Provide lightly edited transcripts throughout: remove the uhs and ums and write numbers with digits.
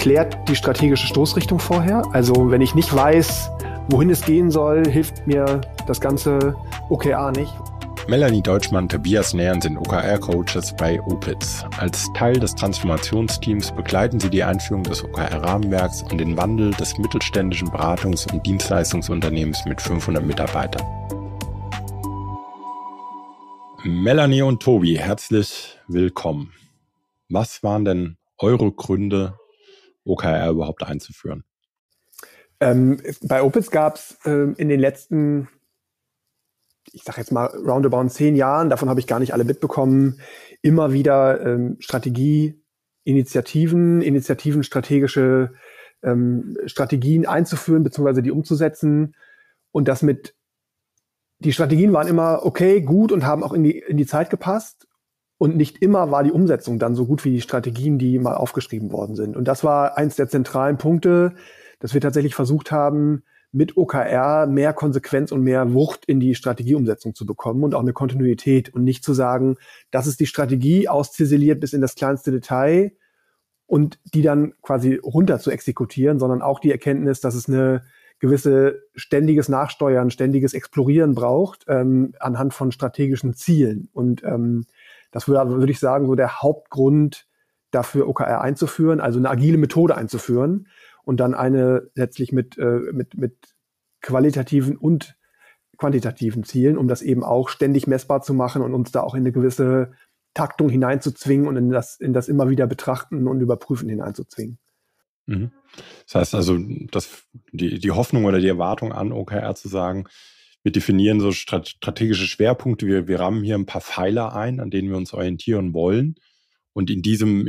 klärt die strategische Stoßrichtung vorher. Also wenn ich nicht weiß, wohin es gehen soll, hilft mir das ganze OKR nicht. Melanie Deutschmann, Tobias Nähren sind OKR-Coaches bei Opitz. Als Teil des Transformationsteams begleiten sie die Einführung des OKR-Rahmenwerks und den Wandel des mittelständischen Beratungs- und Dienstleistungsunternehmens mit 500 Mitarbeitern. Melanie und Tobi, herzlich willkommen. Was waren denn eure Gründe, OKR überhaupt einzuführen? Bei Opitz gab es in den letzten, ich sage jetzt mal roundabout 10 Jahren, davon habe ich gar nicht alle mitbekommen, immer wieder Initiativen, strategische Strategien einzuführen bzw. die umzusetzen. Und die Strategien waren immer okay, gut und haben auch in die Zeit gepasst. Und nicht immer war die Umsetzung dann so gut wie die Strategien, die mal aufgeschrieben worden sind. Und das war eins der zentralen Punkte, dass wir tatsächlich versucht haben, mit OKR mehr Konsequenz und mehr Wucht in die Strategieumsetzung zu bekommen und auch eine Kontinuität und nicht zu sagen, das ist die Strategie, ausziseliert bis in das kleinste Detail und die dann quasi runter zu exekutieren, sondern auch die Erkenntnis, dass es eine gewisse ständiges Nachsteuern, ständiges Explorieren braucht anhand von strategischen Zielen. Und das würde ich sagen, so der Hauptgrund dafür, OKR einzuführen, also eine agile Methode einzuführen und dann eine letztlich mit qualitativen und quantitativen Zielen, um das eben auch ständig messbar zu machen und uns da auch in eine gewisse Taktung hineinzuzwingen und in das immer wieder Betrachten und Überprüfen hineinzuzwingen. Mhm. Das heißt also, die Hoffnung oder die Erwartung an OKR zu sagen, wir definieren so strategische Schwerpunkte, wir rammen hier ein paar Pfeiler ein, an denen wir uns orientieren wollen. Und in diesem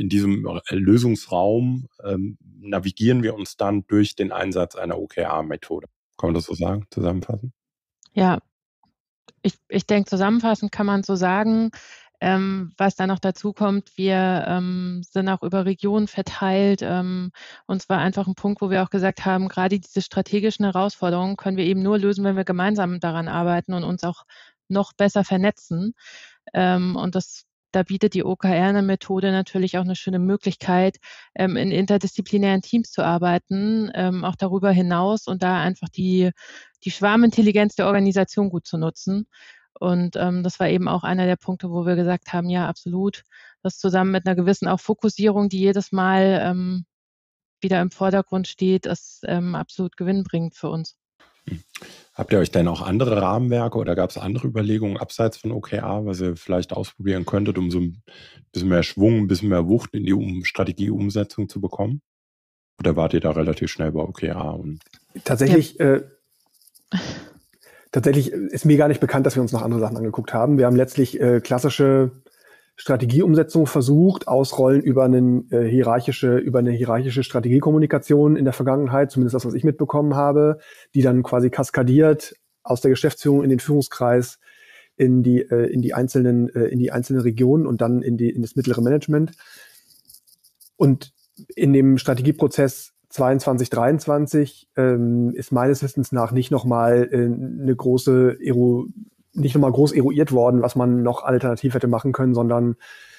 Lösungsraum navigieren wir uns dann durch den Einsatz einer OKR-Methode. Kann man das so sagen, zusammenfassen? Ja, ich denke, zusammenfassend kann man so sagen, was da noch dazu kommt, wir sind auch über Regionen verteilt. Und zwar einfach ein Punkt, wo wir auch gesagt haben, gerade diese strategischen Herausforderungen können wir eben nur lösen, wenn wir gemeinsam daran arbeiten und uns auch noch besser vernetzen. Und da bietet die OKR eine Methode natürlich auch eine schöne Möglichkeit, in interdisziplinären Teams zu arbeiten, auch darüber hinaus und da einfach die Schwarmintelligenz der Organisation gut zu nutzen. Und das war eben auch einer der Punkte, wo wir gesagt haben, ja, absolut, das zusammen mit einer gewissen auch Fokussierung, die jedes Mal wieder im Vordergrund steht, ist absolut gewinnbringend für uns. Habt ihr euch denn auch andere Rahmenwerke oder gab es andere Überlegungen abseits von OKR, was ihr vielleicht ausprobieren könntet, um so ein bisschen mehr Schwung, ein bisschen mehr Wucht in die Strategieumsetzung zu bekommen? Oder wart ihr da relativ schnell bei OKR? Tatsächlich ist mir gar nicht bekannt, dass wir uns noch andere Sachen angeguckt haben. Wir haben letztlich klassische Strategieumsetzung versucht, ausrollen über eine hierarchische Strategiekommunikation in der Vergangenheit, zumindest das, was ich mitbekommen habe, die dann quasi kaskadiert aus der Geschäftsführung in den Führungskreis in die einzelnen Regionen und dann in das mittlere Management. Und in dem Strategieprozess 22, 23 ist meines Wissens nach nicht nochmal groß eruiert worden, was man noch alternativ hätte machen können, sondern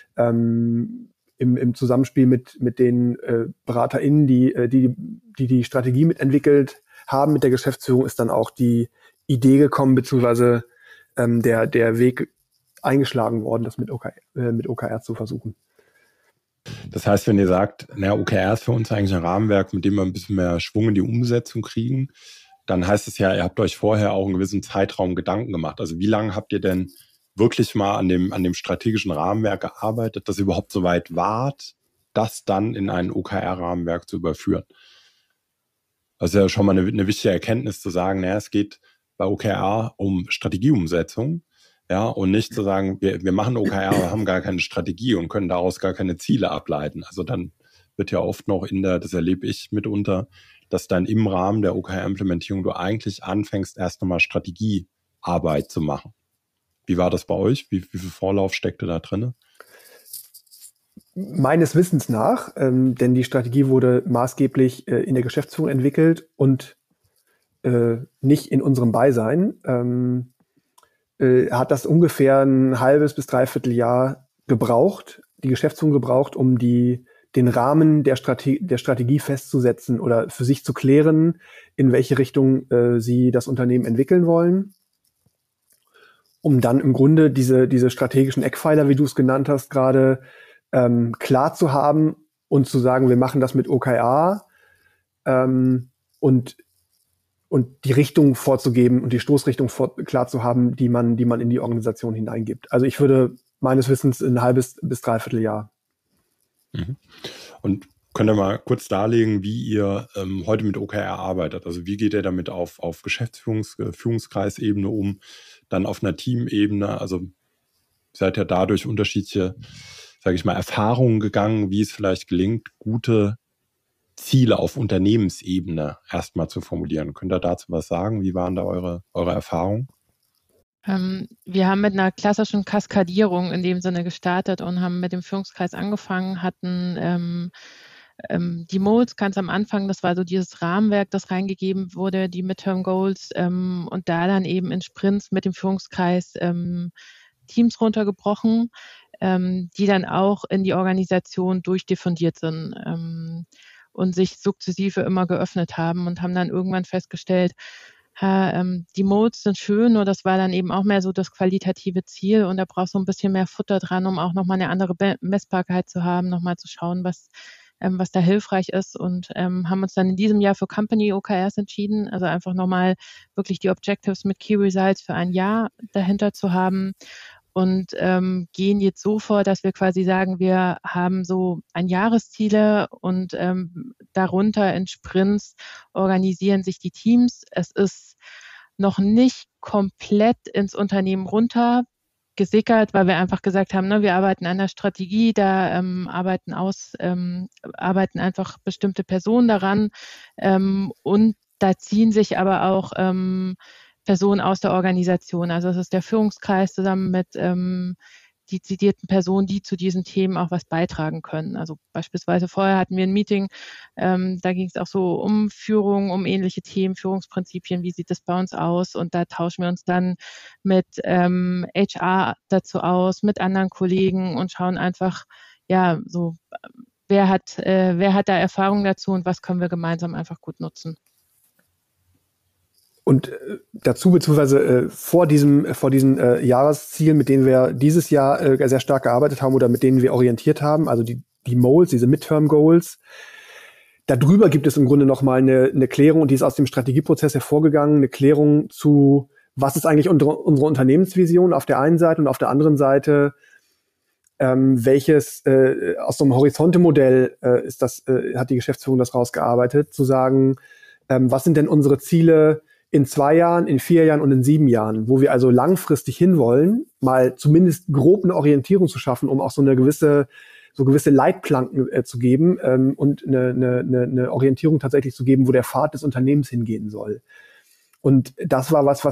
im Zusammenspiel mit den BeraterInnen, die Strategie mitentwickelt haben, mit der Geschäftsführung, ist dann auch die Idee gekommen, beziehungsweise der Weg eingeschlagen worden, das mit OKR zu versuchen. Das heißt, wenn ihr sagt, OKR ist für uns eigentlich ein Rahmenwerk, mit dem wir ein bisschen mehr Schwung in die Umsetzung kriegen, dann heißt es ja, ihr habt euch vorher auch einen gewissen Zeitraum Gedanken gemacht. Also wie lange habt ihr denn wirklich mal an dem strategischen Rahmenwerk gearbeitet, dass ihr überhaupt so weit wart, das dann in ein OKR-Rahmenwerk zu überführen? Das ist ja schon mal eine wichtige Erkenntnis zu sagen, es geht bei OKR um Strategieumsetzung. Ja, und nicht zu sagen, wir machen OKR, aber haben gar keine Strategie und können daraus gar keine Ziele ableiten. Also dann wird ja oft noch das erlebe ich mitunter, dass dann im Rahmen der OKR-Implementierung du eigentlich anfängst, erst nochmal Strategiearbeit zu machen. Wie war das bei euch? Wie viel Vorlauf steckte da drin? Meines Wissens nach, denn die Strategie wurde maßgeblich in der Geschäftsführung entwickelt und nicht in unserem Beisein. Hat das ungefähr ein halbes bis dreiviertel Jahr gebraucht, die Geschäftsführung gebraucht, um die den Rahmen der Strategie festzusetzen oder für sich zu klären, in welche Richtung sie das Unternehmen entwickeln wollen, um dann im Grunde diese strategischen Eckpfeiler, wie du es genannt hast, gerade klar zu haben und zu sagen, wir machen das mit OKR und die Richtung vorzugeben und die Stoßrichtung klar zu haben, die man in die Organisation hineingibt. Also ich würde meines Wissens ein halbes bis dreiviertel Jahr. Mhm. Und könnt ihr mal kurz darlegen, wie ihr heute mit OKR arbeitet? Also wie geht ihr damit auf Führungskreisebene um, dann auf einer Teamebene? Also seid ihr dadurch unterschiedliche, sage ich mal, Erfahrungen gegangen, wie es vielleicht gelingt, gute Ziele auf Unternehmensebene erstmal zu formulieren. Könnt ihr dazu was sagen? Wie waren da eure Erfahrungen? Wir haben mit einer klassischen Kaskadierung in dem Sinne gestartet und haben mit dem Führungskreis angefangen, hatten die Molds ganz am Anfang, das war so dieses Rahmenwerk, das reingegeben wurde, die Midterm Goals und da dann eben in Sprints mit dem Führungskreis Teams runtergebrochen, die dann auch in die Organisation durchdiffundiert sind und sich sukzessive immer geöffnet haben und haben dann irgendwann festgestellt, die Modes sind schön, nur das war dann eben auch mehr so das qualitative Ziel und da brauchst du ein bisschen mehr Futter dran, um auch nochmal eine andere Messbarkeit zu haben, nochmal zu schauen, was da hilfreich ist und haben uns dann in diesem Jahr für Company OKRs entschieden, also einfach nochmal wirklich die Objectives mit Key Results für ein Jahr dahinter zu haben und gehen jetzt so vor, dass wir quasi sagen, wir haben so ein Jahresziele und darunter in Sprints organisieren sich die Teams. Es ist noch nicht komplett ins Unternehmen runter gesickert, weil wir einfach gesagt haben, ne, wir arbeiten an der Strategie, da arbeiten einfach bestimmte Personen daran und da ziehen sich aber auch Personen aus der Organisation. Also es ist der Führungskreis zusammen mit dezidierten Personen, die zu diesen Themen auch was beitragen können. Also beispielsweise vorher hatten wir ein Meeting, da ging es auch so um Führung, um ähnliche Themen, Führungsprinzipien, wie sieht das bei uns aus? Und da tauschen wir uns dann mit HR dazu aus, mit anderen Kollegen und schauen einfach, ja, so wer hat da Erfahrung dazu und was können wir gemeinsam einfach gut nutzen. Und dazu, beziehungsweise vor diesen Jahreszielen, mit denen wir dieses Jahr sehr stark gearbeitet haben oder mit denen wir orientiert haben, also die Moles, diese Midterm Goals, darüber gibt es im Grunde nochmal eine Klärung, und die ist aus dem Strategieprozess hervorgegangen, eine Klärung zu, was ist eigentlich unsere Unternehmensvision auf der einen Seite und auf der anderen Seite, welches aus so einem Horizonte-Modell hat die Geschäftsführung das rausgearbeitet, zu sagen, was sind denn unsere Ziele in 2 Jahren, in 4 Jahren und in 7 Jahren, wo wir also langfristig hinwollen, mal zumindest grob eine Orientierung zu schaffen, um auch so gewisse Leitplanken zu geben und eine Orientierung tatsächlich zu geben, wo der Pfad des Unternehmens hingehen soll. Und das war was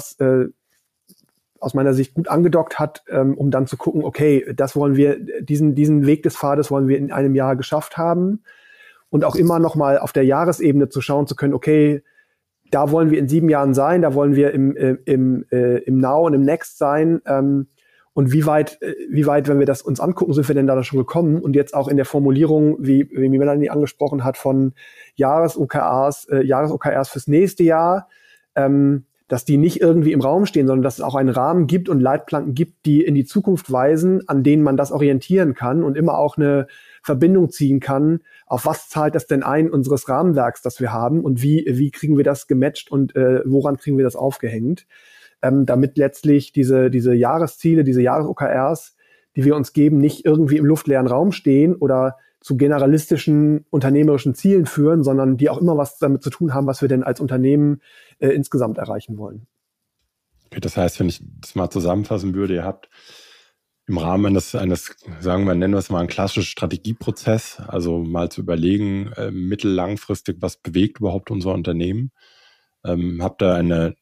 aus meiner Sicht gut angedockt hat, um dann zu gucken, okay, das wollen wir, diesen Weg des Pfades wollen wir in einem Jahr geschafft haben. Und auch immer noch mal auf der Jahresebene zu schauen zu können, okay, da wollen wir in 7 Jahren sein, da wollen wir im Now und im Next sein. Und wie weit, wenn wir das uns angucken, sind wir denn da schon gekommen? Und jetzt auch in der Formulierung, wie Melanie angesprochen hat, von Jahres-OKRs fürs nächste Jahr, dass die nicht irgendwie im Raum stehen, sondern dass es auch einen Rahmen gibt und Leitplanken gibt, die in die Zukunft weisen, an denen man das orientieren kann und immer auch eine Verbindung ziehen kann, auf was zahlt das denn ein, unseres Rahmenwerks, das wir haben, und wie kriegen wir das gematcht und woran kriegen wir das aufgehängt, damit letztlich diese Jahresziele, diese Jahres-OKRs, die wir uns geben, nicht irgendwie im luftleeren Raum stehen oder zu generalistischen unternehmerischen Zielen führen, sondern die auch immer was damit zu tun haben, was wir denn als Unternehmen insgesamt erreichen wollen. Okay, das heißt, wenn ich das mal zusammenfassen würde, ihr habt im Rahmen eines, sagen wir, nennen wir es mal einen klassischen Strategieprozess, also mal zu überlegen, mittellangfristig, was bewegt überhaupt unser Unternehmen. Habt ihr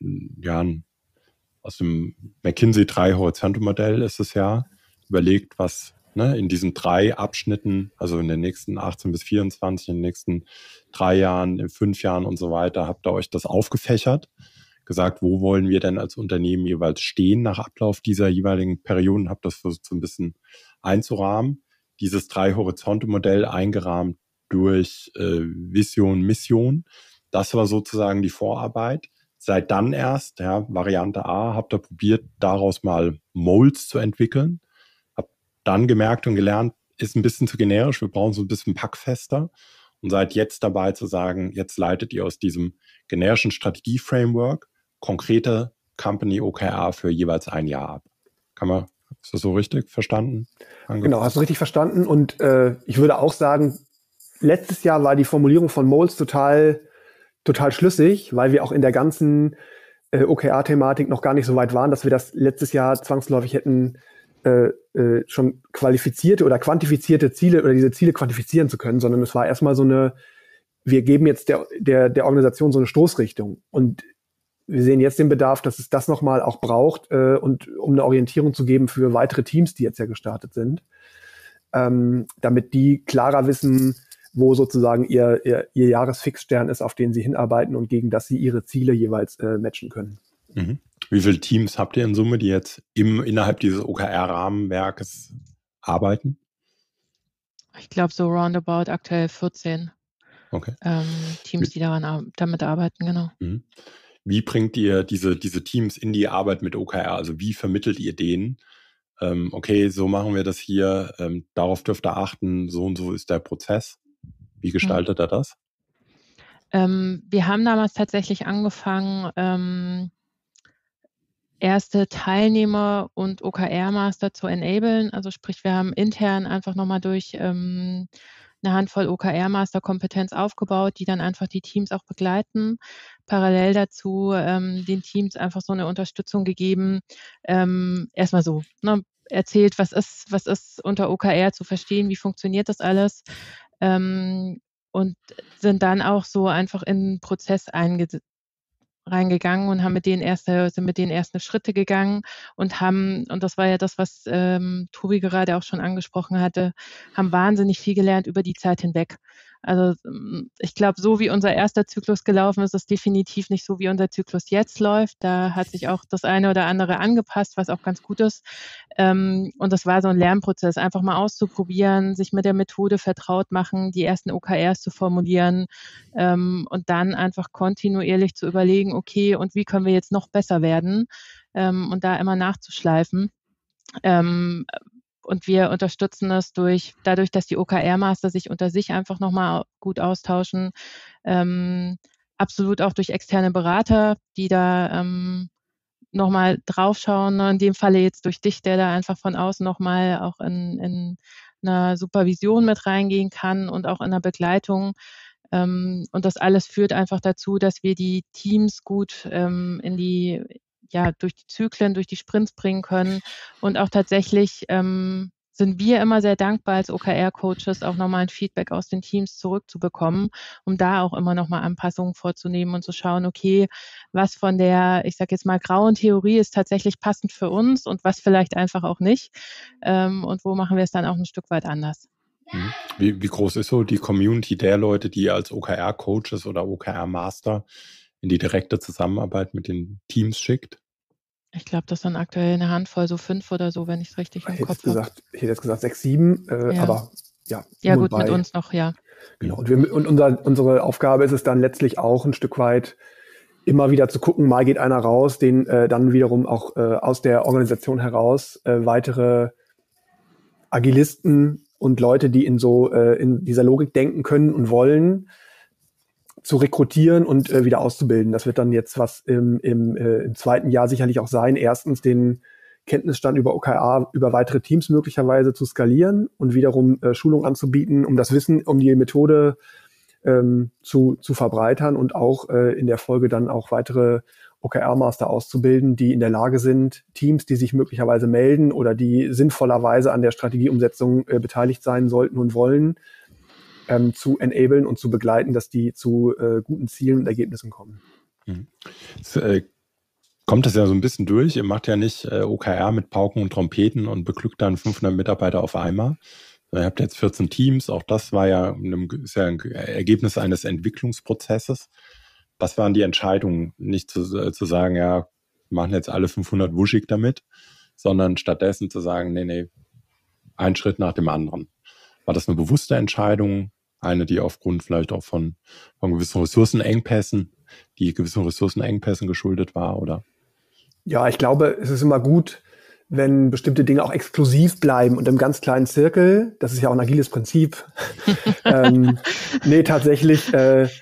aus dem McKinsey 3-Horizonte-Modell ist es ja, überlegt, was in diesen 3 Abschnitten, also in den nächsten 18 bis 24, in den nächsten 3 Jahren, in 5 Jahren und so weiter, habt ihr euch das aufgefächert, gesagt, wo wollen wir denn als Unternehmen jeweils stehen nach Ablauf dieser jeweiligen Perioden, habt das versucht so ein bisschen einzurahmen. dieses 3-Horizonte-Modell eingerahmt durch Vision, Mission. Das war sozusagen die Vorarbeit. Seit dann erst, Variante A, habt ihr probiert, daraus mal Molds zu entwickeln. Habt dann gemerkt und gelernt, ist ein bisschen zu generisch, wir brauchen so ein bisschen packfester. Und seid jetzt dabei zu sagen, jetzt leitet ihr aus diesem generischen Strategie-Framework konkrete Company OKR für jeweils ein Jahr ab. Ist das so richtig verstanden? Genau, hast du richtig verstanden. Und ich würde auch sagen, letztes Jahr war die Formulierung von Molds total schlüssig, weil wir auch in der ganzen OKR-Thematik noch gar nicht so weit waren, dass wir das letztes Jahr zwangsläufig hätten schon qualifizierte oder quantifizierte Ziele oder diese Ziele quantifizieren zu können, sondern es war erstmal wir geben jetzt der Organisation so eine Stoßrichtung. Und wir sehen jetzt den Bedarf, dass es das nochmal auch braucht, und um eine Orientierung zu geben für weitere Teams, die jetzt ja gestartet sind, damit die klarer wissen, wo sozusagen ihr Jahresfixstern ist, auf den sie hinarbeiten und gegen das sie ihre Ziele jeweils matchen können. Mhm. Wie viele Teams habt ihr in Summe, die jetzt innerhalb dieses OKR-Rahmenwerkes arbeiten? Ich glaube, so roundabout aktuell 14 okay. Teams, die damit arbeiten, genau. Mhm. Wie bringt ihr diese Teams in die Arbeit mit OKR? Also wie vermittelt ihr denen? Okay, so machen wir das hier, darauf dürft ihr achten, so und so ist der Prozess. Wie gestaltet er das? Wir haben damals tatsächlich angefangen, erste Teilnehmer und OKR-Master zu enablen. Also sprich, wir haben intern einfach nochmal durch eine Handvoll OKR-Master-Kompetenz aufgebaut, die dann einfach die Teams auch begleiten. Parallel dazu den Teams einfach so eine Unterstützung gegeben. Erstmal so, erzählt, was ist unter OKR zu verstehen, wie funktioniert das alles, und sind dann auch so einfach in den Prozess reingegangen und sind mit denen erste Schritte gegangen und das war ja das, was Tobi gerade auch schon angesprochen hatte, haben wahnsinnig viel gelernt über die Zeit hinweg. Also ich glaube, so wie unser erster Zyklus gelaufen ist, ist definitiv nicht so, wie unser Zyklus jetzt läuft. Da hat sich auch das eine oder andere angepasst, was auch ganz gut ist. Und das war so ein Lernprozess, einfach mal auszuprobieren, sich mit der Methode vertraut machen, die ersten OKRs zu formulieren, und dann einfach kontinuierlich zu überlegen, okay, und wie können wir jetzt noch besser werden, und da immer nachzuschleifen. Und wir unterstützen das dadurch, dass die OKR-Master sich unter sich einfach nochmal gut austauschen, absolut auch durch externe Berater, die da nochmal draufschauen, in dem Falle jetzt durch dich, der da einfach von außen nochmal auch in einer Supervision mit reingehen kann und auch in der Begleitung. Und das alles führt einfach dazu, dass wir die Teams gut durch die Zyklen, durch die Sprints bringen können. Und auch tatsächlich sind wir immer sehr dankbar als OKR-Coaches, auch nochmal ein Feedback aus den Teams zurückzubekommen, um da auch immer nochmal Anpassungen vorzunehmen und zu schauen, okay, was von der, ich sage jetzt mal, grauen Theorie ist tatsächlich passend für uns und was vielleicht einfach auch nicht. Und wo machen wir es dann auch ein Stück weit anders. Wie groß ist so die Community der Leute, die ihr als OKR-Coaches oder OKR-Master in die direkte Zusammenarbeit mit den Teams schickt? Ich glaube, das sind aktuell eine Handvoll, so 5 oder so, wenn ich es richtig im Kopf habe. Ich hätte jetzt gesagt 6, 7, aber ja. Ja gut, mit uns noch, ja. Genau, und unsere Aufgabe ist es dann letztlich auch ein Stück weit immer wieder zu gucken, mal geht einer raus, den dann wiederum auch aus der Organisation heraus weitere Agilisten und Leute, die in dieser Logik denken können und wollen, zu rekrutieren und wieder auszubilden. Das wird dann jetzt was im zweiten Jahr sicherlich auch sein. Erstens den Kenntnisstand über OKR, über weitere Teams möglicherweise zu skalieren und wiederum Schulung anzubieten, um das Wissen, um die Methode zu verbreitern und auch in der Folge dann auch weitere OKR-Master auszubilden, die in der Lage sind, Teams, die sich möglicherweise melden oder die sinnvollerweise an der Strategieumsetzung beteiligt sein sollten und wollen, zu enablen und zu begleiten, dass die zu guten Zielen und Ergebnissen kommen. Jetzt, kommt das ja so ein bisschen durch. Ihr macht ja nicht OKR mit Pauken und Trompeten und beglückt dann 500 Mitarbeiter auf einmal. Ihr habt jetzt 14 Teams. Auch das war ist ja ein Ergebnis eines Entwicklungsprozesses. Was waren die Entscheidungen? Nicht zu sagen, ja, wir machen jetzt alle 500 wuschig damit, sondern stattdessen zu sagen, nee, ein Schritt nach dem anderen. War das eine bewusste Entscheidung? Eine, die aufgrund vielleicht auch von gewissen Ressourcenengpässen geschuldet war, oder? Ja, ich glaube, es ist immer gut, wenn bestimmte Dinge auch exklusiv bleiben und im ganz kleinen Zirkel. Das ist ja auch ein agiles Prinzip. Tatsächlich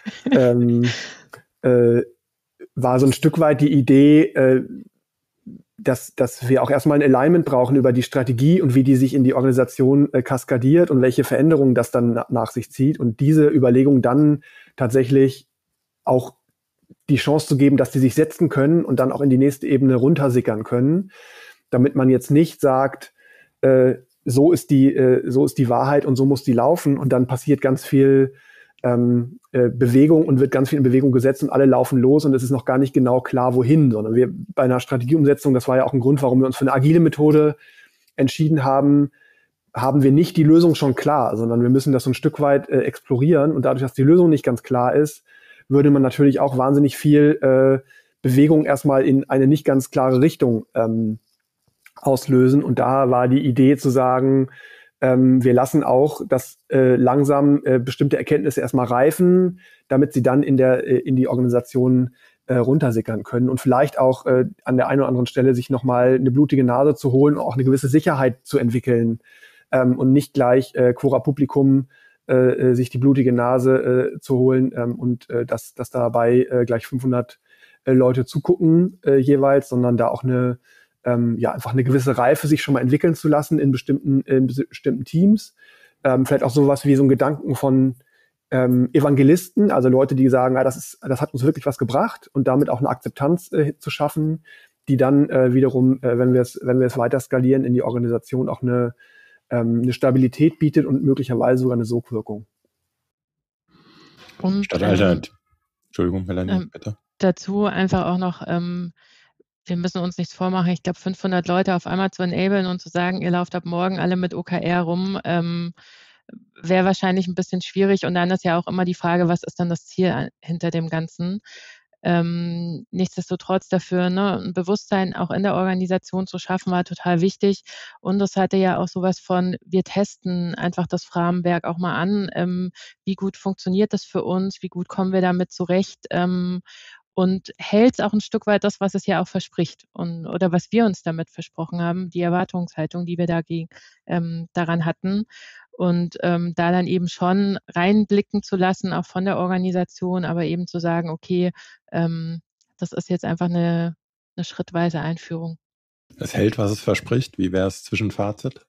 war so ein Stück weit die Idee, dass wir auch erstmal ein Alignment brauchen über die Strategie und wie die sich in die Organisation kaskadiert und welche Veränderungen das dann nach sich zieht. Und diese Überlegung dann tatsächlich auch die Chance zu geben, dass die sich setzen können und dann auch in die nächste Ebene runtersickern können, damit man jetzt nicht sagt, so ist die Wahrheit und so muss die laufen und dann passiert ganz viel Bewegung und wird ganz viel in Bewegung gesetzt und alle laufen los und es ist noch gar nicht genau klar, wohin, sondern wir bei einer Strategieumsetzung, das war ja auch ein Grund, warum wir uns für eine agile Methode entschieden haben, haben wir nicht die Lösung schon klar, sondern wir müssen das so ein Stück weit explorieren und dadurch, dass die Lösung nicht ganz klar ist, würde man natürlich auch wahnsinnig viel Bewegung erstmal in eine nicht ganz klare Richtung auslösen. Und da war die Idee zu sagen, wir lassen auch das langsam bestimmte Erkenntnisse erstmal reifen, damit sie dann in die Organisation runtersickern können und vielleicht auch an der einen oder anderen Stelle sich nochmal eine blutige Nase zu holen und auch eine gewisse Sicherheit zu entwickeln und nicht gleich quora publicum sich die blutige Nase zu holen und dass dabei gleich 500 Leute zugucken jeweils, sondern da auch einfach eine gewisse Reife sich schon mal entwickeln zu lassen in bestimmten Teams. Vielleicht auch sowas wie so ein Gedanken von Evangelisten, also Leute, die sagen, das hat uns wirklich was gebracht und damit auch eine Akzeptanz zu schaffen, die dann wiederum, wenn wir es weiter skalieren in die Organisation, auch eine Stabilität bietet und möglicherweise sogar eine Sogwirkung. Und Entschuldigung, Melanie, bitte. Dazu einfach auch noch, wir müssen uns nichts vormachen, ich glaube 500 Leute auf einmal zu enablen und zu sagen, ihr lauft ab morgen alle mit OKR rum, wäre wahrscheinlich ein bisschen schwierig. Und dann ist ja auch immer die Frage, was ist dann das Ziel hinter dem Ganzen? Nichtsdestotrotz dafür ein Bewusstsein auch in der Organisation zu schaffen, war total wichtig. Und das hatte ja auch sowas von, wir testen einfach das Rahmenwerk auch mal an. Wie gut funktioniert das für uns? Wie gut kommen wir damit zurecht? Und hält auch ein Stück weit das, was es ja auch verspricht oder was wir uns damit versprochen haben, die Erwartungshaltung, die wir daran hatten. Und da dann eben schon reinblicken zu lassen, auch von der Organisation, aber eben zu sagen, okay, das ist jetzt einfach eine schrittweise Einführung. Es hält, was es verspricht. Wie wäre es Zwischenfazit?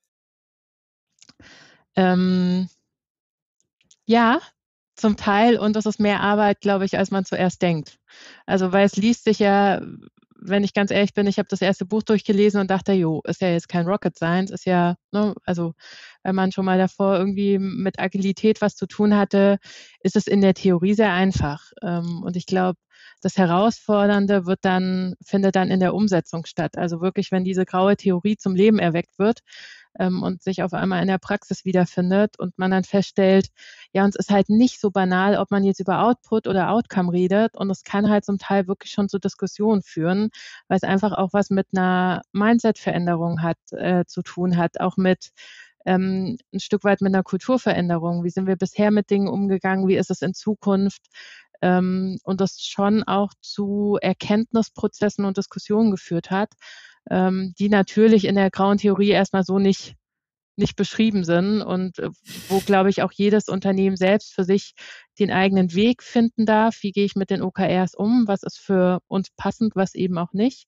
Ja, zum Teil. Und das ist mehr Arbeit, glaube ich, als man zuerst denkt. Also, weil es liest sich ja, wenn ich ganz ehrlich bin, ich habe das erste Buch durchgelesen und dachte, ist ja jetzt kein Rocket Science, ist ja, also wenn man schon mal davor irgendwie mit Agilität was zu tun hatte, ist es in der Theorie sehr einfach. Und ich glaube, das Herausfordernde findet dann in der Umsetzung statt. Also wirklich, wenn diese graue Theorie zum Leben erweckt wird und sich auf einmal in der Praxis wiederfindet und man dann feststellt, ja, und es ist halt nicht so banal, ob man jetzt über Output oder Outcome redet. Und es kann halt zum Teil wirklich schon zu Diskussionen führen, weil es einfach auch was mit einer Mindset-Veränderung zu tun hat, auch mit ein Stück weit mit einer Kulturveränderung. Wie sind wir bisher mit Dingen umgegangen? Wie ist es in Zukunft? Und das schon auch zu Erkenntnisprozessen und Diskussionen geführt hat, die natürlich in der grauen Theorie erstmal so nicht beschrieben sind und wo, glaube ich, auch jedes Unternehmen selbst für sich den eigenen Weg finden darf. Wie gehe ich mit den OKRs um? Was ist für uns passend, was eben auch nicht?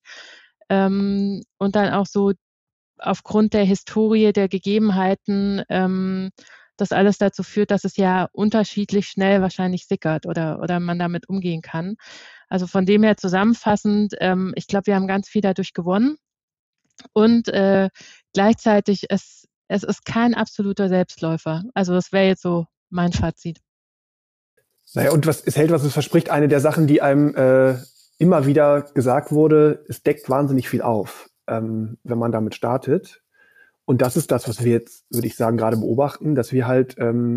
Und dann auch so aufgrund der Historie, der Gegebenheiten, das alles dazu führt, dass es ja unterschiedlich schnell wahrscheinlich sickert oder man damit umgehen kann. Also von dem her zusammenfassend, ich glaube, wir haben ganz viel dadurch gewonnen und gleichzeitig es ist kein absoluter Selbstläufer. Also das wäre jetzt so mein Fazit. Naja, und es hält, was es verspricht. Eine der Sachen, die einem immer wieder gesagt wurde, es deckt wahnsinnig viel auf, wenn man damit startet. Und das ist das, was wir jetzt, würde ich sagen, gerade beobachten, dass wir halt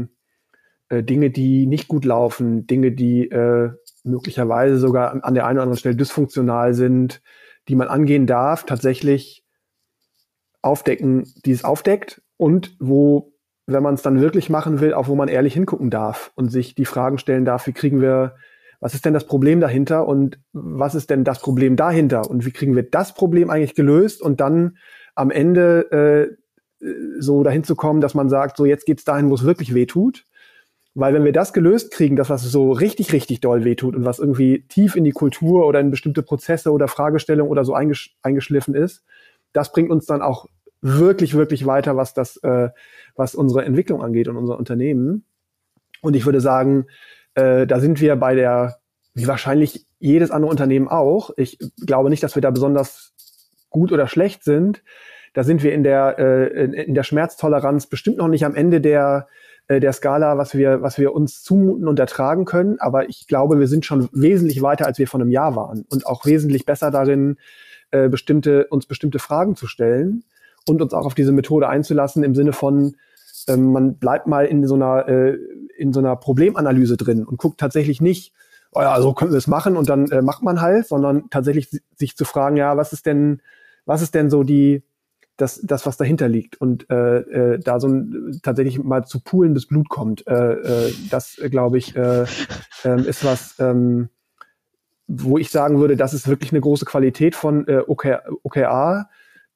Dinge, die nicht gut laufen, Dinge, die möglicherweise sogar an der einen oder anderen Stelle dysfunktional sind, die man angehen darf, tatsächlich aufdecken, die es aufdeckt und wo wenn man es dann wirklich machen will, auch wo man ehrlich hingucken darf und sich die Fragen stellen darf, was ist denn das Problem dahinter und was ist denn das Problem dahinter und wie kriegen wir das Problem eigentlich gelöst und dann am Ende so dahin zu kommen, dass man sagt, so jetzt geht's dahin, wo es wirklich weh tut. Weil wenn wir das gelöst kriegen, das, was so richtig, richtig doll wehtut und was irgendwie tief in die Kultur oder in bestimmte Prozesse oder Fragestellungen oder so eingeschliffen ist, das bringt uns dann auch wirklich, wirklich weiter, was unsere Entwicklung angeht und unser Unternehmen. Und ich würde sagen, da sind wir wie wahrscheinlich jedes andere Unternehmen auch. Ich glaube nicht, dass wir da besonders gut oder schlecht sind. Da sind wir in der Schmerztoleranz bestimmt noch nicht am Ende der Skala, was wir uns zumuten und ertragen können. Aber ich glaube, wir sind schon wesentlich weiter, als wir vor einem Jahr waren und auch wesentlich besser darin, uns bestimmte Fragen zu stellen und uns auch auf diese Methode einzulassen im Sinne von, man bleibt mal in so einer Problemanalyse drin und guckt tatsächlich nicht, oh ja, so können wir es machen und dann macht man halt, sondern tatsächlich sich zu fragen, ja, was ist denn so das, was dahinter liegt und da tatsächlich mal zu poolen, bis Blut kommt. Das, glaube ich, ist was, wo ich sagen würde, das ist wirklich eine große Qualität von OKR,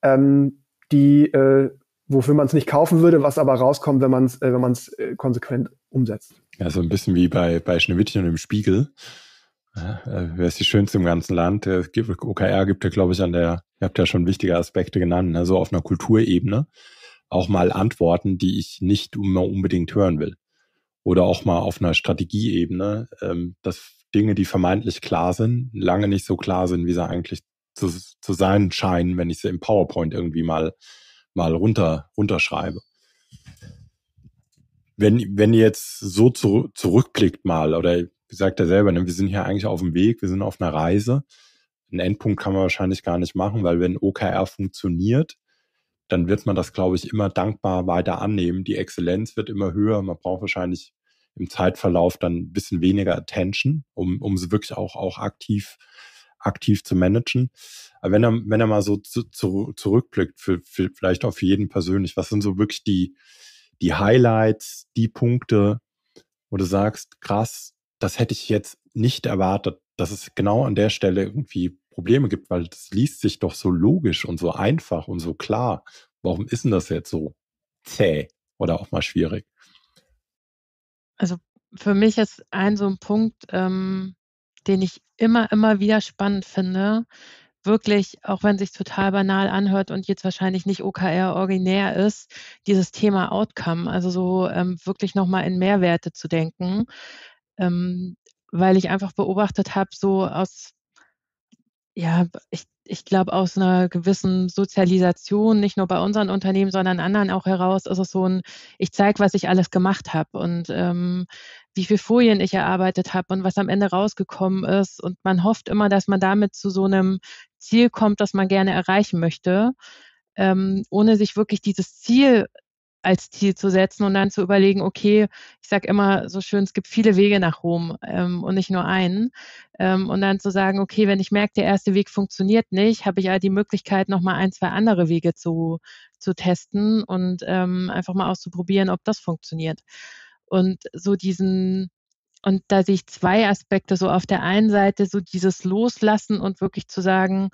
wofür man es nicht kaufen würde, was aber rauskommt, wenn man es konsequent umsetzt. Ja, so ein bisschen wie bei Schneewittchen und dem Spiegel. Ja, wer ist die Schönste im ganzen Land? OKR gibt ja, glaube ich, ihr habt ja schon wichtige Aspekte genannt, ne? So auf einer Kulturebene auch mal Antworten, die ich nicht immer unbedingt hören will. Oder auch mal auf einer Strategieebene, dass Dinge, die vermeintlich klar sind, lange nicht so klar sind, wie sie eigentlich zu sein scheinen, wenn ich sie im PowerPoint irgendwie mal runterschreibe. Wenn ihr jetzt so zurückblickt mal, oder wie sagt er selber, ne, wir sind hier eigentlich auf dem Weg, wir sind auf einer Reise. Einen Endpunkt kann man wahrscheinlich gar nicht machen, weil wenn OKR funktioniert, dann wird man das, glaube ich, immer dankbar weiter annehmen. Die Exzellenz wird immer höher. Man braucht wahrscheinlich im Zeitverlauf dann ein bisschen weniger Attention, um sie wirklich auch aktiv zu managen. Aber wenn er mal so zurückblickt, vielleicht auch für jeden persönlich, was sind so wirklich die Highlights, die Punkte, wo du sagst, krass, das hätte ich jetzt nicht erwartet, dass es genau an der Stelle irgendwie Probleme gibt, weil das liest sich doch so logisch und so einfach und so klar. Warum ist denn das jetzt so zäh oder auch mal schwierig? Also für mich ist so ein Punkt, den ich immer wieder spannend finde, wirklich, auch wenn sich total banal anhört und jetzt wahrscheinlich nicht OKR originär ist, dieses Thema Outcome, also so wirklich nochmal in Mehrwerte zu denken, weil ich einfach beobachtet habe, so ich glaube, aus einer gewissen Sozialisation, nicht nur bei unseren Unternehmen, sondern anderen auch heraus, ist es so ich zeige, was ich alles gemacht habe und wie viel Folien ich erarbeitet habe und was am Ende rausgekommen ist. Und man hofft immer, dass man damit zu so einem Ziel kommt, das man gerne erreichen möchte, ohne sich wirklich dieses Ziel als Ziel zu setzen und dann zu überlegen, okay, ich sage immer so schön, es gibt viele Wege nach Rom und nicht nur einen. Und dann zu sagen, okay, wenn ich merke, der erste Weg funktioniert nicht, habe ich ja die Möglichkeit, nochmal 1, 2 andere Wege zu testen und einfach mal auszuprobieren, ob das funktioniert. Und und da sehe ich 2 Aspekte, so auf der einen Seite so dieses Loslassen und wirklich zu sagen,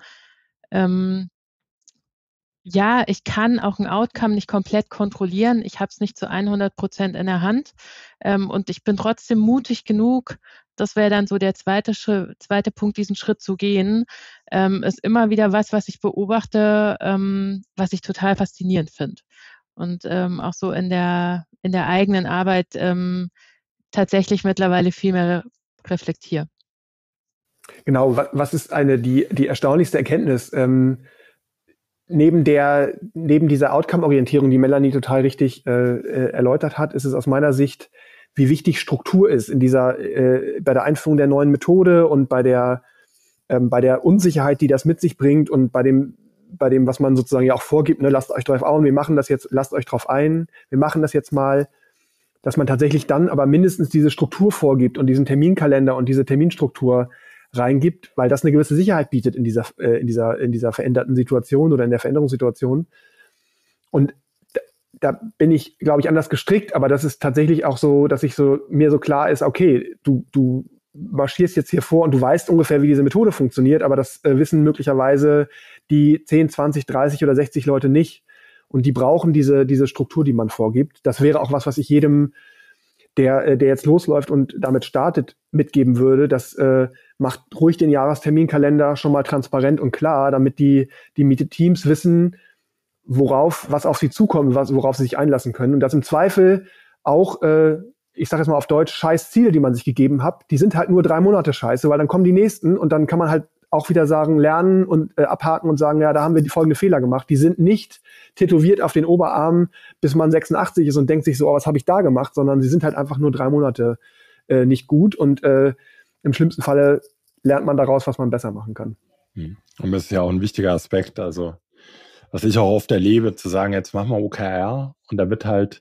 ja, ich kann auch ein Outcome nicht komplett kontrollieren. Ich habe es nicht zu 100% in der Hand. Und ich bin trotzdem mutig genug, das wäre dann so der zweite Punkt, diesen Schritt zu gehen, ist immer wieder was ich beobachte, was ich total faszinierend finde. Und auch so in der eigenen Arbeit tatsächlich mittlerweile viel mehr reflektiere. Genau, was ist die erstaunlichste Erkenntnis? Neben dieser Outcome-Orientierung, die Melanie total richtig erläutert hat, ist es aus meiner Sicht, wie wichtig Struktur ist bei der Einführung der neuen Methode und bei der Unsicherheit, die das mit sich bringt und bei dem, was man sozusagen ja auch vorgibt, ne, lasst euch drauf ein, wir machen das jetzt, lasst euch drauf ein, wir machen das jetzt mal, dass man tatsächlich dann aber mindestens diese Struktur vorgibt und diesen Terminkalender und diese Terminstruktur reingibt, weil das eine gewisse Sicherheit bietet in dieser veränderten Situation oder in der Veränderungssituation. Und da bin ich, glaube ich, anders gestrickt, aber das ist tatsächlich auch so, dass mir so klar ist, okay, du marschierst jetzt hier vor und du weißt ungefähr, wie diese Methode funktioniert, aber das wissen möglicherweise die 10, 20, 30 oder 60 Leute nicht. Und die brauchen diese Struktur, die man vorgibt. Das wäre auch was ich jedem, der jetzt losläuft und damit startet, mitgeben würde. Das macht ruhig den Jahresterminkalender schon mal transparent und klar, damit die Teams wissen, was auf sie zukommt, worauf sie sich einlassen können. Und das im Zweifel auch, ich sage jetzt mal auf Deutsch, scheiß Ziele, die man sich gegeben hat, die sind halt nur 3 Monate scheiße, weil dann kommen die nächsten und dann kann man halt auch wieder sagen, lernen und abhaken und sagen, ja, da haben wir die folgende Fehler gemacht. Die sind nicht tätowiert auf den Oberarm, bis man 86 ist und denkt sich so, was habe ich da gemacht, sondern sie sind halt einfach nur 3 Monate nicht gut und im schlimmsten Falle lernt man daraus, was man besser machen kann. Und das ist ja auch ein wichtiger Aspekt, also was ich auch oft erlebe, zu sagen, jetzt machen wir OKR und da wird halt,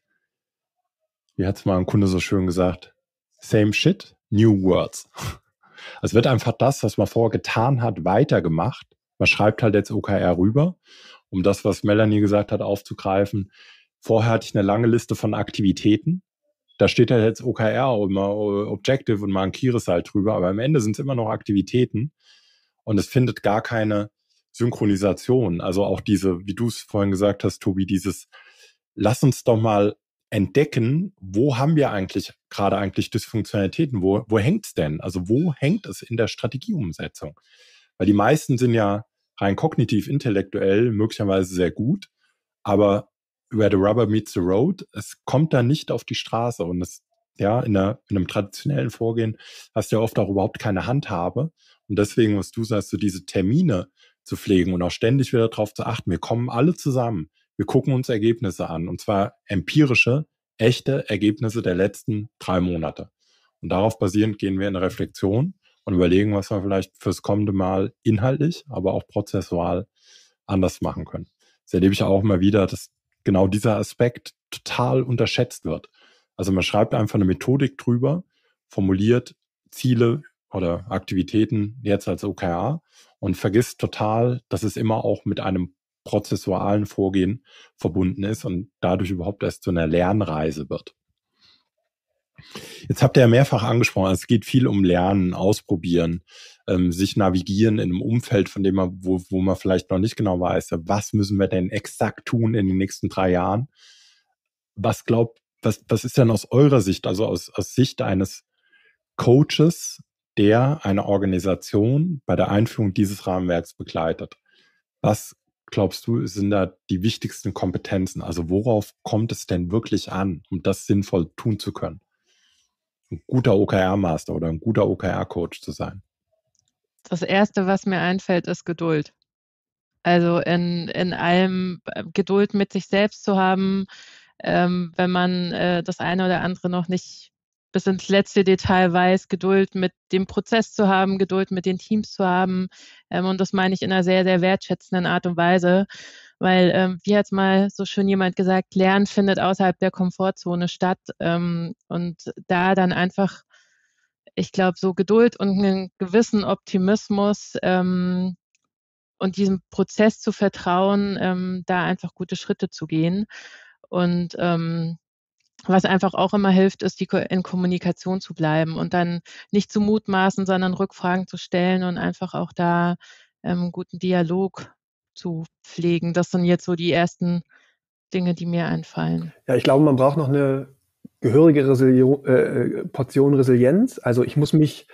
wie hat es mal ein Kunde so schön gesagt, same shit, new words. Es wird einfach das, was man vorher getan hat, weitergemacht. Man schreibt halt jetzt OKR rüber, um das, was Melanie gesagt hat, aufzugreifen. Vorher hatte ich eine lange Liste von Aktivitäten. Da steht halt jetzt OKR immer Objective und markiere es halt drüber, aber am Ende sind es immer noch Aktivitäten und es findet gar keine Synchronisation, also auch diese, wie du es vorhin gesagt hast, Tobi, dieses, lass uns doch mal entdecken, wo haben wir eigentlich Dysfunktionalitäten, wo hängt es denn? Also wo hängt es in der Strategieumsetzung? Weil die meisten sind ja rein kognitiv, intellektuell möglicherweise sehr gut, aber where the rubber meets the road, es kommt da nicht auf die Straße und es, ja, in einem traditionellen Vorgehen hast du ja oft auch überhaupt keine Handhabe und deswegen, was du sagst, so diese Termine zu pflegen und auch ständig wieder darauf zu achten. Wir kommen alle zusammen. Wir gucken uns Ergebnisse an. Und zwar empirische, echte Ergebnisse der letzten 3 Monate. Und darauf basierend gehen wir in eine Reflexion und überlegen, was wir vielleicht fürs kommende Mal inhaltlich, aber auch prozessual anders machen können. Das erlebe ich auch immer wieder, dass genau dieser Aspekt total unterschätzt wird. Also man schreibt einfach eine Methodik drüber, formuliert Ziele oder Aktivitäten jetzt als OKR und vergisst total, dass es immer auch mit einem prozessualen Vorgehen verbunden ist und dadurch überhaupt erst zu einer Lernreise wird. Jetzt habt ihr ja mehrfach angesprochen, es geht viel um Lernen, Ausprobieren, sich navigieren in einem Umfeld, von dem wo man vielleicht noch nicht genau weiß, was müssen wir denn exakt tun in den nächsten 3 Jahren? Was ist denn aus eurer Sicht, also aus Sicht eines Coaches, der eine Organisation bei der Einführung dieses Rahmenwerks begleitet? Was glaubst du, sind da die wichtigsten Kompetenzen? Also worauf kommt es denn wirklich an, um das sinnvoll tun zu können? Ein guter OKR-Master oder ein guter OKR-Coach zu sein? Das Erste, was mir einfällt, ist Geduld. Also in allem Geduld mit sich selbst zu haben, wenn man das eine oder andere noch nicht bis ins letzte Detail weiß, Geduld mit dem Prozess zu haben, Geduld mit den Teams zu haben. Und das meine ich in einer sehr, sehr wertschätzenden Art und Weise, weil, wie hat es mal so schön jemand gesagt, Lernen findet außerhalb der Komfortzone statt. Und da dann einfach, ich glaube, so Geduld und einen gewissen Optimismus und diesem Prozess zu vertrauen, da einfach gute Schritte zu gehen. Und was einfach auch immer hilft, ist, in Kommunikation zu bleiben und dann nicht zu mutmaßen, sondern Rückfragen zu stellen und einfach auch da guten Dialog zu pflegen. Das sind jetzt so die ersten Dinge, die mir einfallen. Ja, ich glaube, man braucht noch eine gehörige Portion Resilienz. Also ich muss mich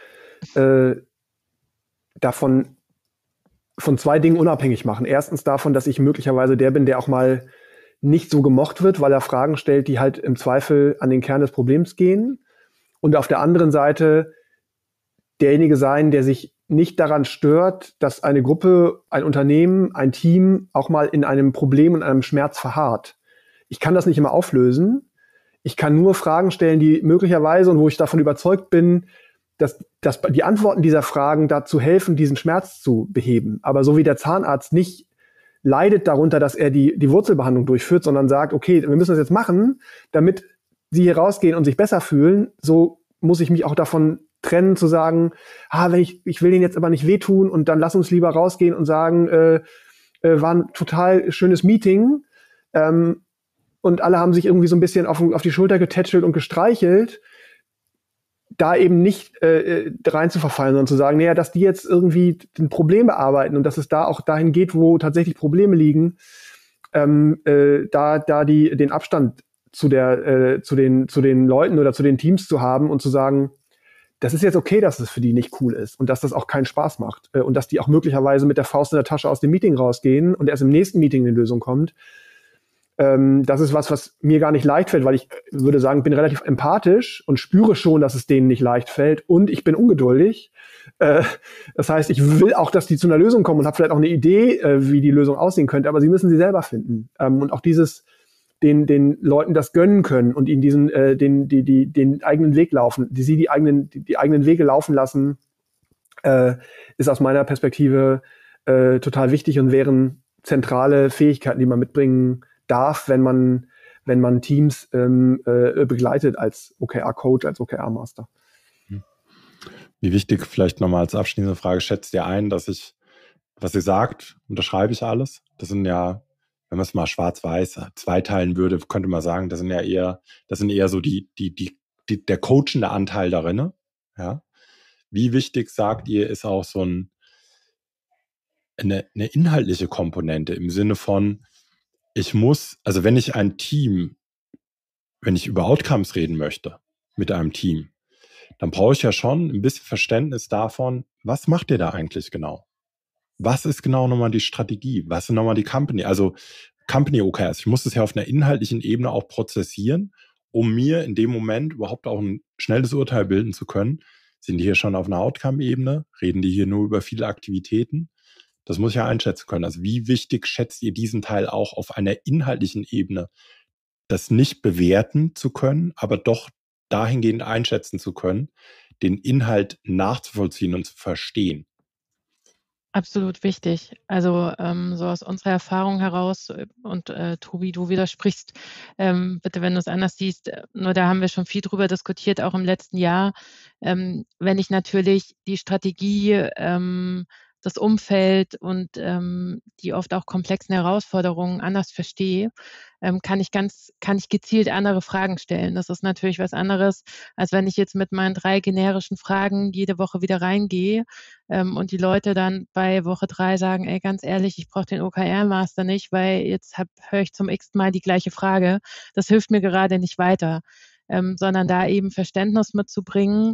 von 2 Dingen unabhängig machen. Erstens davon, dass ich möglicherweise der bin, der auch mal nicht so gemocht wird, weil er Fragen stellt, die halt im Zweifel an den Kern des Problems gehen. Und auf der anderen Seite derjenige sein, der sich nicht daran stört, dass eine Gruppe, ein Unternehmen, ein Team auch mal in einem Problem und einem Schmerz verharrt. Ich kann das nicht immer auflösen. Ich kann nur Fragen stellen, die möglicherweise und wo ich davon überzeugt bin, dass die Antworten dieser Fragen dazu helfen, diesen Schmerz zu beheben. Aber so wie der Zahnarzt nicht leidet darunter, dass er die Wurzelbehandlung durchführt, sondern sagt, okay, wir müssen das jetzt machen, damit Sie hier rausgehen und sich besser fühlen, so muss ich mich auch davon trennen, zu sagen, ich will Ihnen jetzt aber nicht wehtun und dann lass uns lieber rausgehen und sagen, war ein total schönes Meeting, und alle haben sich irgendwie so ein bisschen auf die Schulter getätschelt und gestreichelt, da eben nicht rein zu verfallen, sondern zu sagen, naja, dass die jetzt irgendwie ein Problem bearbeiten und dass es da auch dahin geht, wo tatsächlich Probleme liegen, den Abstand zu den Leuten oder zu den Teams zu haben und zu sagen, das ist jetzt okay, dass es für die nicht cool ist und dass das auch keinen Spaß macht und dass die auch möglicherweise mit der Faust in der Tasche aus dem Meeting rausgehen und erst im nächsten Meeting eine Lösung kommt. Das ist was mir gar nicht leicht fällt, weil ich würde sagen, bin relativ empathisch und spüre schon, dass es denen nicht leicht fällt und ich bin ungeduldig. Das heißt, ich will auch, dass die zu einer Lösung kommen und habe vielleicht auch eine Idee, wie die Lösung aussehen könnte, aber sie müssen sie selber finden. Und auch den Leuten das gönnen können und ihnen den eigenen Weg laufen, die eigenen Wege laufen lassen, ist aus meiner Perspektive total wichtig und wären zentrale Fähigkeiten, die man mitbringen darf, wenn man Teams begleitet als OKR-Coach, als OKR-Master. Wie wichtig, vielleicht nochmal als abschließende Frage, schätzt ihr ein, was ihr sagt, unterschreibe ich alles? Das sind ja, wenn man es mal schwarz-weiß zweiteilen würde, könnte man sagen, das sind eher so der coachende Anteil darin. Ne? Ja? Wie wichtig, sagt ihr, ist auch so eine inhaltliche Komponente im Sinne von, wenn ich über Outcomes reden möchte mit einem Team, dann brauche ich ja schon ein bisschen Verständnis davon, was macht ihr da eigentlich genau? Was ist genau nochmal die Strategie? Was ist nochmal die Company? Also Company OKRs. Ich muss das ja auf einer inhaltlichen Ebene auch prozessieren, um mir in dem Moment überhaupt auch ein schnelles Urteil bilden zu können. Sind die hier schon auf einer Outcome-Ebene? Reden die hier nur über viele Aktivitäten? Das muss ich ja einschätzen können. Also wie wichtig schätzt ihr diesen Teil auch auf einer inhaltlichen Ebene, das nicht bewerten zu können, aber doch dahingehend einschätzen zu können, den Inhalt nachzuvollziehen und zu verstehen? Absolut wichtig. Also so aus unserer Erfahrung heraus und Tobi, du widersprichst, bitte, wenn du es anders siehst, nur da haben wir schon viel drüber diskutiert, auch im letzten Jahr. Wenn ich natürlich die Strategie, das Umfeld und die oft auch komplexen Herausforderungen anders verstehe, kann ich gezielt andere Fragen stellen. Das ist natürlich was anderes, als wenn ich jetzt mit meinen 3 generischen Fragen jede Woche wieder reingehe und die Leute dann bei Woche 3 sagen, ey, ganz ehrlich, ich brauche den OKR-Master nicht, weil jetzt höre ich zum x Mal die gleiche Frage. Das hilft mir gerade nicht weiter, sondern da eben Verständnis mitzubringen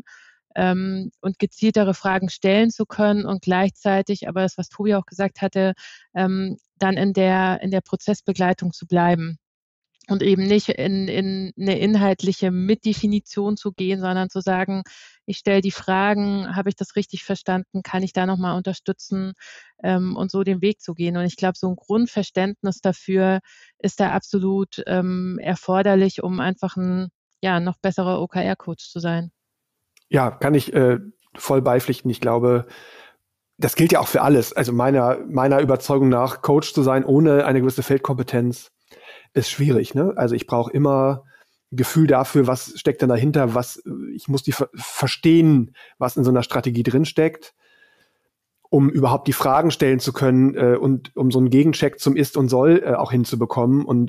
und gezieltere Fragen stellen zu können und gleichzeitig, aber das, was Tobi auch gesagt hatte, dann in der Prozessbegleitung zu bleiben. Und eben nicht in eine inhaltliche Mitdefinition zu gehen, sondern zu sagen, ich stelle die Fragen, habe ich das richtig verstanden, kann ich da nochmal unterstützen und so den Weg zu gehen. Und ich glaube, so ein Grundverständnis dafür ist da absolut erforderlich, um einfach ein noch besserer OKR-Coach zu sein. Ja, kann ich voll beipflichten. Ich glaube, das gilt ja auch für alles. Also meiner Überzeugung nach, Coach zu sein ohne eine gewisse Feldkompetenz ist schwierig. Ne? Also ich brauche immer ein Gefühl dafür, was steckt denn dahinter, ich muss verstehen, was in so einer Strategie drinsteckt, um überhaupt die Fragen stellen zu können und um so einen Gegencheck zum Ist und Soll auch hinzubekommen und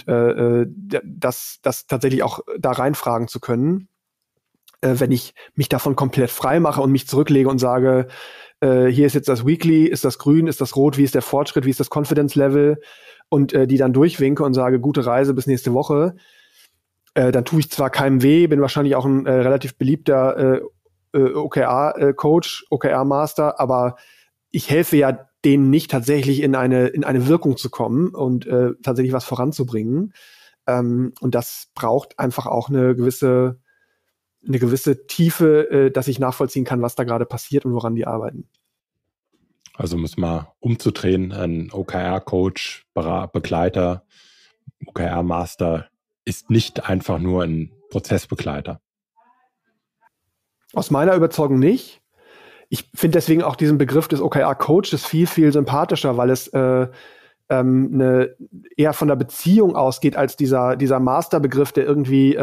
das tatsächlich auch da reinfragen zu können. Wenn ich mich davon komplett frei mache und mich zurücklege und sage, hier ist jetzt das Weekly, ist das grün, ist das rot, wie ist der Fortschritt, wie ist das Confidence Level und die dann durchwinke und sage, gute Reise bis nächste Woche, dann tue ich zwar keinem weh, bin wahrscheinlich auch ein relativ beliebter OKR-Coach, OKR-Master, aber ich helfe ja denen nicht tatsächlich in eine Wirkung zu kommen und tatsächlich was voranzubringen. Und das braucht einfach auch eine gewisse Tiefe, dass ich nachvollziehen kann, was da gerade passiert und woran die arbeiten. Also muss man umzudrehen, ein OKR-Coach, Begleiter, OKR-Master ist nicht einfach nur ein Prozessbegleiter. Aus meiner Überzeugung nicht. Ich finde deswegen auch diesen Begriff des OKR-Coaches viel, viel sympathischer, weil es eher von der Beziehung ausgeht als dieser Master-Begriff, der irgendwie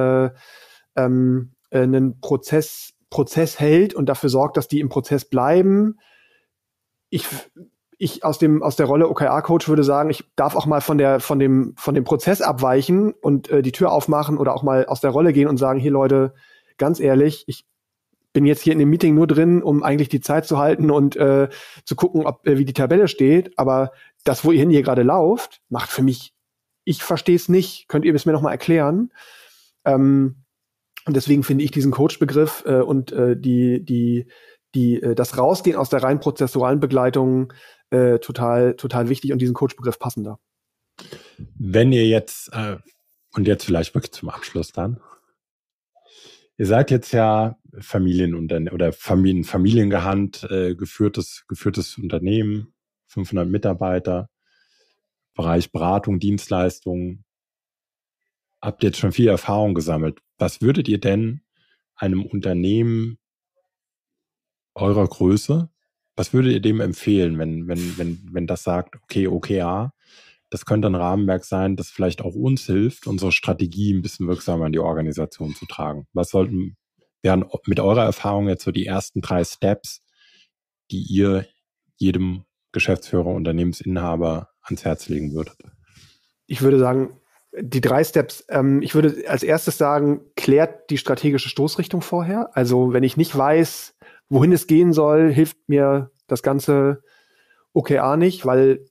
einen Prozess hält und dafür sorgt, dass die im Prozess bleiben. Ich ich aus der Rolle OKR-Coach würde sagen, ich darf auch mal von dem Prozess abweichen und die Tür aufmachen oder auch mal aus der Rolle gehen und sagen, hier Leute, ganz ehrlich, ich bin jetzt hier in dem Meeting nur drin, um eigentlich die Zeit zu halten und zu gucken, wie die Tabelle steht. Aber das, wohin hier gerade lauft, macht für mich, ich verstehe es nicht. Könnt ihr es mir noch mal erklären? Und deswegen finde ich diesen Coach-Begriff und das Rausgehen aus der rein prozessualen Begleitung total wichtig und diesen Coach-Begriff passender. Wenn ihr jetzt, und jetzt vielleicht wirklich zum Abschluss dann, ihr seid jetzt ja Familienunternehmen oder familiengehand geführtes Unternehmen, 500 Mitarbeiter, Bereich Beratung, Dienstleistungen. Habt jetzt schon viel Erfahrung gesammelt. Was würdet ihr denn einem Unternehmen eurer Größe, was würdet ihr dem empfehlen, wenn das sagt, okay, OKR, das könnte ein Rahmenwerk sein, das vielleicht auch uns hilft, unsere Strategie ein bisschen wirksamer in die Organisation zu tragen? Wären mit eurer Erfahrung jetzt so die ersten 3 Steps, die ihr jedem Geschäftsführer, Unternehmensinhaber ans Herz legen würdet? Ich würde sagen, die 3 Steps, ich würde als erstes sagen, klärt die strategische Stoßrichtung vorher. Also wenn ich nicht weiß, wohin es gehen soll, hilft mir das ganze OKR nicht, weil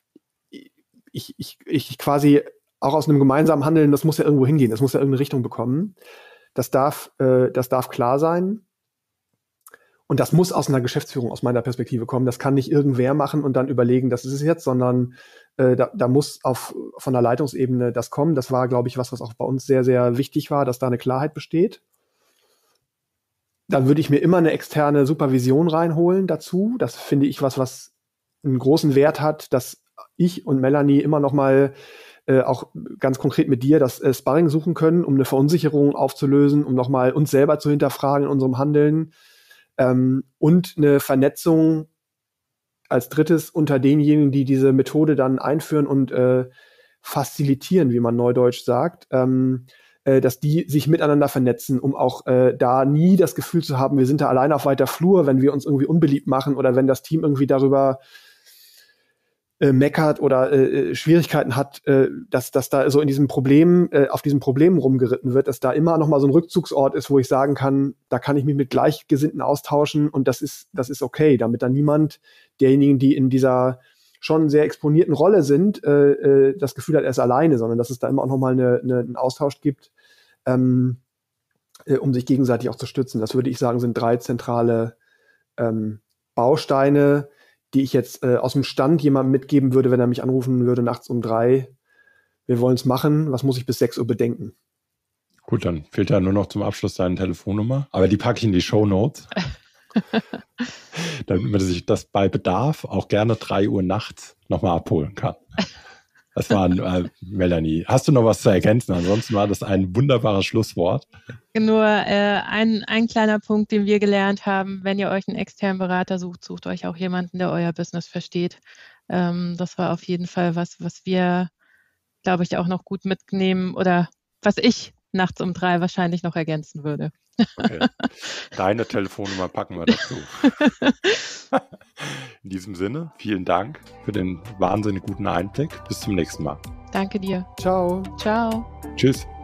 ich quasi auch aus einem gemeinsamen Handeln, das muss ja irgendwo hingehen, das muss ja irgendeine Richtung bekommen. Das darf klar sein. Und das muss aus einer Geschäftsführung, aus meiner Perspektive kommen. Das kann nicht irgendwer machen und dann überlegen, das ist es jetzt, sondern da muss von der Leitungsebene das kommen. Das war, glaube ich, was auch bei uns sehr, sehr wichtig war, dass da eine Klarheit besteht. Dann würde ich mir immer eine externe Supervision reinholen dazu. Das finde ich was einen großen Wert hat, dass ich und Melanie immer noch mal auch ganz konkret mit dir das Sparring suchen können, um eine Verunsicherung aufzulösen, um noch mal uns selber zu hinterfragen in unserem Handeln. Und eine Vernetzung als drittes unter denjenigen, die diese Methode dann einführen und facilitieren, wie man neudeutsch sagt, dass die sich miteinander vernetzen, um auch da nie das Gefühl zu haben, wir sind da allein auf weiter Flur, wenn wir uns irgendwie unbeliebt machen oder wenn das Team irgendwie darüber meckert oder Schwierigkeiten hat, dass da so in diesem Problem, auf diesem Problem rumgeritten wird, dass da immer noch mal so ein Rückzugsort ist, wo ich sagen kann, da kann ich mich mit Gleichgesinnten austauschen und das ist okay, damit dann niemand derjenigen, die in dieser schon sehr exponierten Rolle sind, das Gefühl hat, er ist alleine, sondern dass es da immer auch noch mal einen Austausch gibt, um sich gegenseitig auch zu stützen. Das würde ich sagen, sind 3 zentrale Bausteine, die ich jetzt aus dem Stand jemandem mitgeben würde, wenn er mich anrufen würde nachts um 3. Wir wollen es machen. Was muss ich bis 6 Uhr bedenken? Gut, dann fehlt ja nur noch zum Abschluss deine Telefonnummer. Aber die packe ich in die Shownotes. Damit man sich das bei Bedarf auch gerne 3 Uhr nachts nochmal abholen kann. Das war Melanie. Hast du noch was zu ergänzen? Ansonsten war das ein wunderbares Schlusswort. Nur ein kleiner Punkt, den wir gelernt haben: Wenn ihr euch einen externen Berater sucht, sucht euch auch jemanden, der euer Business versteht. Das war auf jeden Fall was wir, glaube ich, auch noch gut mitnehmen oder was ich nachts um 3 wahrscheinlich noch ergänzen würde. Okay. Deine Telefonnummer packen wir dazu. In diesem Sinne, vielen Dank für den wahnsinnig guten Einblick. Bis zum nächsten Mal. Danke dir. Ciao. Ciao. Tschüss.